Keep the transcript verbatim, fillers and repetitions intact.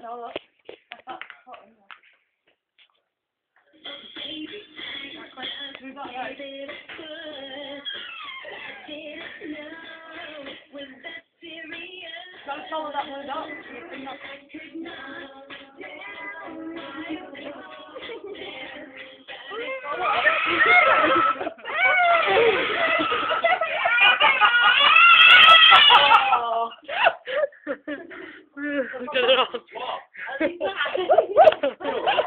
No, look. That's that foot in there. We've got right. Gotta follow that blue dot.